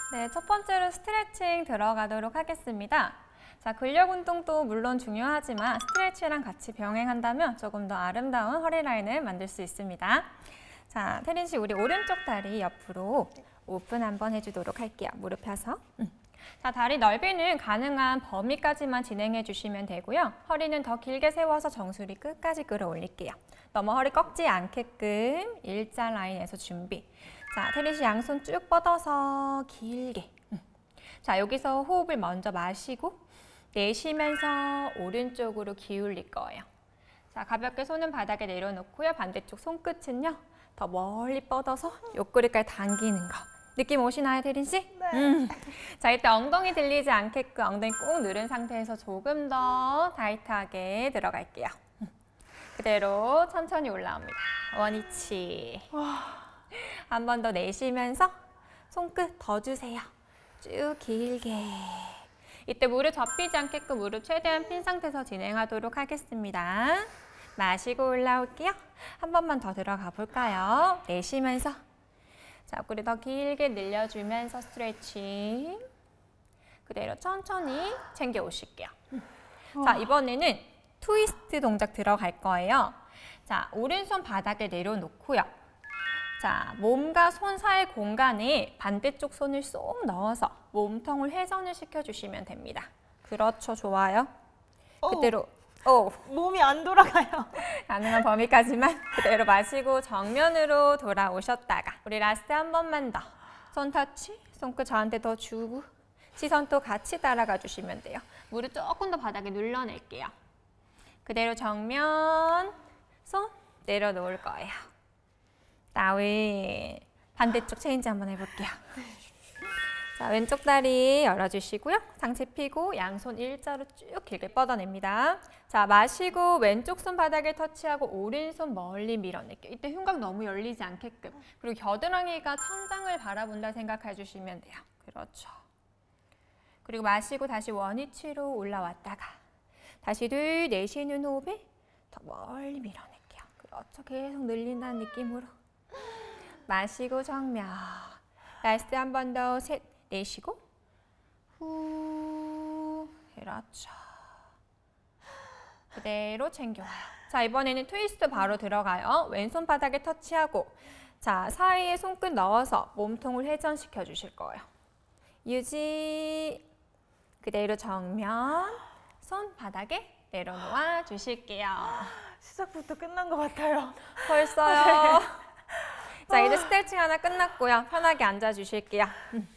네, 첫 번째로 스트레칭 들어가도록 하겠습니다. 자, 근력 운동도 물론 중요하지만 스트레치랑 같이 병행한다면 조금 더 아름다운 허리 라인을 만들 수 있습니다. 자, 태린 씨, 우리 오른쪽 다리 옆으로 오픈 한번 해주도록 할게요. 무릎 펴서. 자, 다리 넓이는 가능한 범위까지만 진행해 주시면 되고요. 허리는 더 길게 세워서 정수리 끝까지 끌어올릴게요. 너무 허리 꺾지 않게끔 일자 라인에서 준비. 자, 태린 씨 양손 쭉 뻗어서 길게. 자, 여기서 호흡을 먼저 마시고 내쉬면서 오른쪽으로 기울일 거예요. 자, 가볍게 손은 바닥에 내려놓고요. 반대쪽 손끝은요. 더 멀리 뻗어서 옆구리까지 당기는 거. 느낌 오시나요, 태린 씨? 네. 자, 이때 엉덩이 들리지 않게끔 엉덩이 꾹 누른 상태에서 조금 더 타이트하게 들어갈게요. 그대로 천천히 올라옵니다. 원위치. 한 번 더 내쉬면서 손끝 더 주세요. 쭉 길게. 이때 무릎 접히지 않게끔 무릎 최대한 핀 상태에서 진행하도록 하겠습니다. 마시고 올라올게요. 한 번만 더 들어가 볼까요? 내쉬면서. 자, 옆구리 더 길게 늘려주면서 스트레칭. 그대로 천천히 챙겨 오실게요. 자, 이번에는 트위스트 동작 들어갈 거예요. 자, 오른손 바닥에 내려놓고요. 자, 몸과 손 사이 공간에 반대쪽 손을 쏙 넣어서 몸통을 회전을 시켜주시면 됩니다. 그렇죠, 좋아요. 그대로. 몸이 안 돌아가요. 가능한 범위까지만 그대로 마시고 정면으로 돌아오셨다가 우리 라스트 한 번만 더. 손 터치, 손끝 저한테 더 주고 시선 또 같이 따라가 주시면 돼요. 무릎 조금 더 바닥에 눌러낼게요. 그대로 정면, 손 내려놓을 거예요. 다운. 반대쪽 체인지 한번 해볼게요. 자, 왼쪽 다리 열어주시고요. 상체 펴고 양손 일자로 쭉 길게 뻗어냅니다. 자, 마시고 왼쪽 손 바닥에 터치하고 오른손 멀리 밀어낼게요. 이때 흉곽 너무 열리지 않게끔. 그리고 겨드랑이가 천장을 바라본다 생각해 주시면 돼요. 그렇죠. 그리고 마시고 다시 원위치로 올라왔다가 다시 둘, 내쉬는 호흡에 더 멀리 밀어낼게요. 그렇죠. 계속 늘린다는 느낌으로. 마시고 정면. 라스트 한 번 더, 셋. 내쉬고 후. 그렇죠. 그대로 챙겨와요. 자, 이번에는 트위스트 바로 들어가요. 왼손 바닥에 터치하고 자, 사이에 손끝 넣어서 몸통을 회전시켜 주실 거예요. 유지. 그대로 정면. 손 바닥에 내려놓아 주실게요. 시작부터 끝난 것 같아요. 벌써요. 자, 이제 스트레칭 하나 끝났고요. 편하게 앉아 주실게요.